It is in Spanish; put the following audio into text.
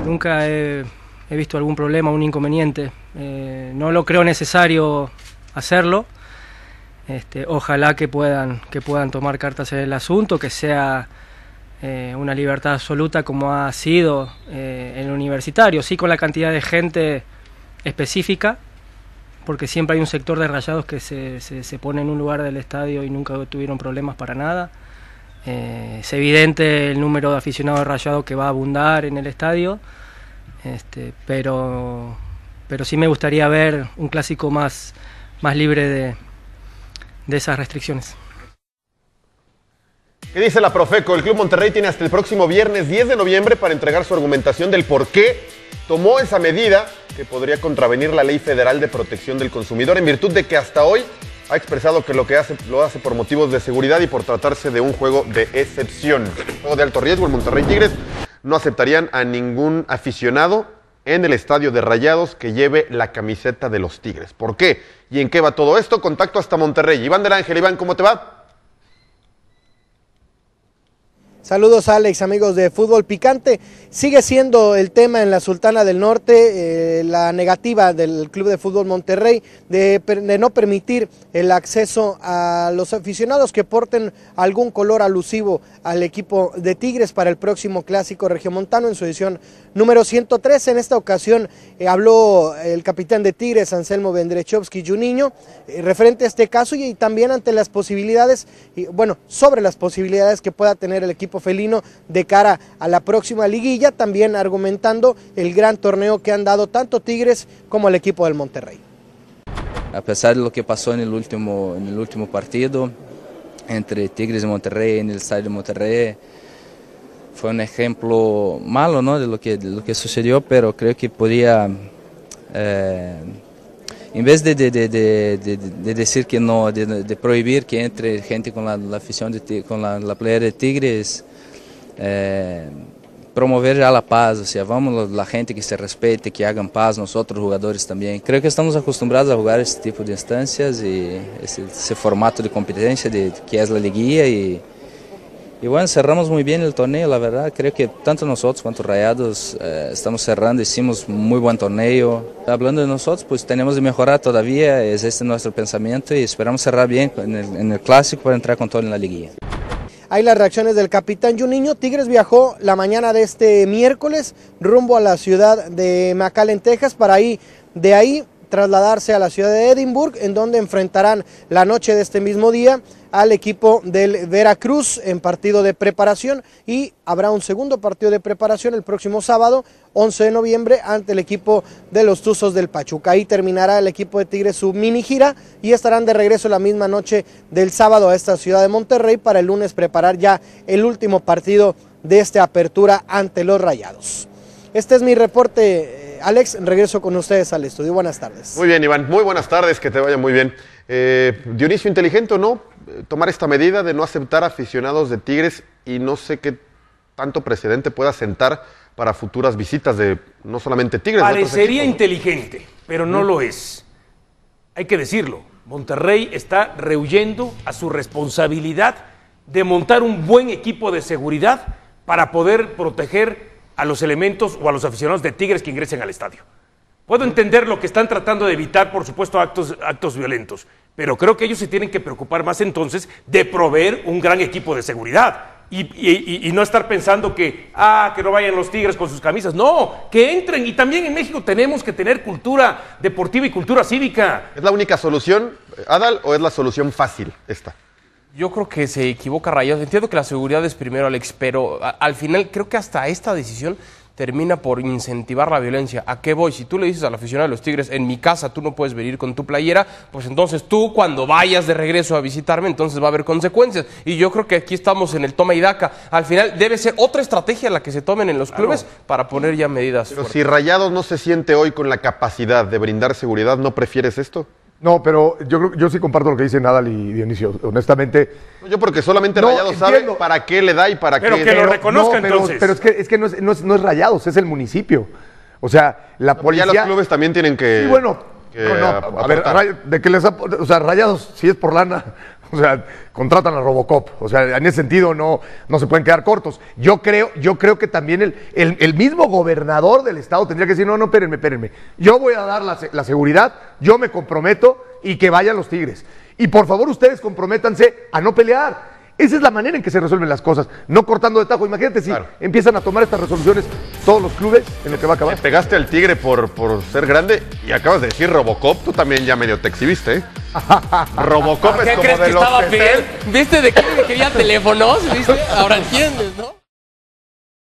nunca he visto algún problema, un inconveniente. No lo creo necesario hacerlo. Ojalá que puedan tomar cartas en el asunto, que sea una libertad absoluta como ha sido en el Universitario, sí, con la cantidad de gente específica, porque siempre hay un sector de Rayados que se pone en un lugar del estadio y nunca tuvieron problemas para nada. Es evidente el número de aficionados de Rayados que va a abundar en el estadio, pero sí me gustaría ver un clásico más libre de esas restricciones. ¿Qué dice la Profeco? El Club Monterrey tiene hasta el próximo viernes 10 de noviembre para entregar su argumentación del por qué tomó esa medida que podría contravenir la Ley Federal de Protección del Consumidor, en virtud de que hasta hoy ha expresado que lo hace por motivos de seguridad y por tratarse de un juego de excepción. Juego de alto riesgo, el Monterrey Tigres no aceptarían a ningún aficionado en el estadio de Rayados que lleve la camiseta de los Tigres. ¿Por qué? ¿Y en qué va todo esto? Contacto hasta Monterrey. Iván del Ángel. Iván, ¿cómo te va? Saludos, Alex, amigos de Fútbol Picante. Sigue siendo el tema en la Sultana del Norte, la negativa del Club de Fútbol Monterrey de no permitir el acceso a los aficionados que porten algún color alusivo al equipo de Tigres para el próximo Clásico Regiomontano en su edición número 103. En esta ocasión habló el capitán de Tigres, Anselmo Vendrechovsky Juninho, referente a este caso y también ante las posibilidades, sobre las posibilidades que pueda tener el equipo felino de cara a la próxima liguilla, también argumentando el gran torneo que han dado tanto Tigres como el equipo del Monterrey. A pesar de lo que pasó en el último partido entre Tigres y Monterrey en el estadio de Monterrey, fue un ejemplo malo, ¿no?, de lo que sucedió, pero creo que podía, en vez de decir que no, de prohibir que entre gente con la afición, con la playera de Tigres, promover ya la paz, o sea, vamos la gente que se respete, que hagan paz, nosotros jugadores también. Creo que estamos acostumbrados a jugar este tipo de instancias y ese formato de competencia que es la liguilla y bueno, cerramos muy bien el torneo, la verdad. Creo que tanto nosotros cuanto Rayados estamos cerrando, hicimos muy buen torneo. Hablando de nosotros, pues tenemos de mejorar todavía, es este nuestro pensamiento y esperamos cerrar bien en el Clásico para entrar con todo en la liguilla. Hay las reacciones del capitán Juninho. Tigres viajó la mañana de este miércoles rumbo a la ciudad de McAllen, Texas, para de ahí trasladarse a la ciudad de Edimburgo, en donde enfrentarán la noche de este mismo día al equipo del Veracruz en partido de preparación, y habrá un segundo partido de preparación el próximo sábado 11 de noviembre ante el equipo de los Tuzos del Pachuca. Ahí terminará el equipo de Tigres su mini gira y estarán de regreso la misma noche del sábado a esta ciudad de Monterrey para el lunes preparar ya el último partido de esta apertura ante los Rayados. Este es mi reporte. Alex, regreso con ustedes al estudio. Buenas tardes. Muy bien, Iván. Muy buenas tardes, que te vaya muy bien. Dionisio, inteligente o no, tomar esta medida de no aceptar aficionados de Tigres, y no sé qué tanto precedente pueda sentar para futuras visitas de no solamente Tigres. Parecería inteligente, pero no lo es. Hay que decirlo. Monterrey está rehuyendo a su responsabilidad de montar un buen equipo de seguridad para poder proteger a los elementos o a los aficionados de Tigres que ingresen al estadio. Puedo entender lo que están tratando de evitar, por supuesto, actos violentos, pero creo que ellos se tienen que preocupar más entonces de proveer un gran equipo de seguridad y no estar pensando que no vayan los Tigres con sus camisas. No, que entren. Y también en México tenemos que tener cultura deportiva y cultura cívica. ¿Es la única solución, Adal, o es la solución fácil esta? Yo creo que se equivoca Rayados. Entiendo que la seguridad es primero, Alex, pero al final creo que hasta esta decisión termina por incentivar la violencia. ¿A qué voy? Si tú le dices al aficionado de los Tigres, en mi casa tú no puedes venir con tu playera, pues entonces tú cuando vayas de regreso a visitarme, entonces va a haber consecuencias. Y yo creo que aquí estamos en el toma y daca. Al final debe ser otra estrategia la que se tomen en los clubes para poner ya medidas Pero fuertes. si Rayados no se siente hoy con la capacidad de brindar seguridad, ¿no prefieres esto? No, pero yo sí comparto lo que dicen Nadal y Dionisio, honestamente. Yo porque solamente Rayados sabe para qué le da y para qué... Pero que lo reconozca entonces. Pero es que no es Rayados, es el municipio. O sea, la policía... Ya los clubes también tienen que... Sí, bueno, a ver, de que Rayados, si es por lana, O sea, contratan a Robocop. O sea, en ese sentido no se pueden quedar cortos. Yo creo que también el mismo gobernador del estado tendría que decir, no, espérenme. Yo voy a dar la seguridad, yo me comprometo y que vayan los Tigres. Y por favor ustedes comprométanse a no pelear. Esa es la manera en que se resuelven las cosas, no cortando de tajo. Imagínate si empiezan a tomar estas resoluciones todos los clubes, en lo que va a acabar. Le pegaste al Tigre por ser grande y acabas de decir Robocop, tú también ya medio te exhibiste, ¿eh? Robocop es ¿Qué como crees de que los estaba 60. bien? ¿Viste de qué quería teléfonos? ¿Viste? Ahora entiendes, ¿no?